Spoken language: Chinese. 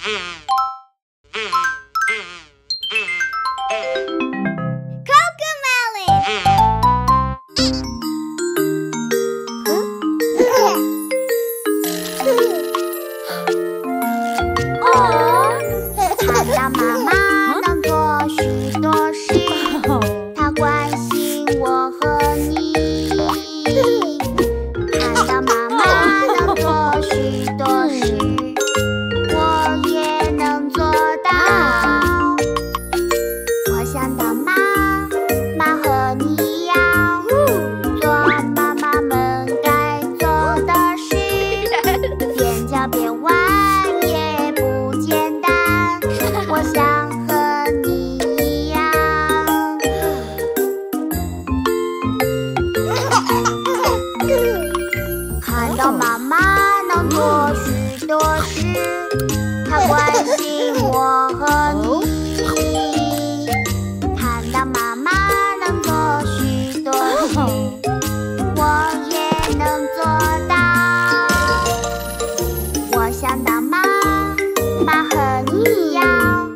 看到妈妈能做许多事，她关心我和你。看到妈妈能做许多事，我也能做到。我想当妈妈和你一样，做妈妈们该做的事，边教边玩也不简单。我想和你一样。看到妈妈能做许多事，她关心我和你。看到妈妈能做许多事，我也能做到。我想当妈妈和你一样。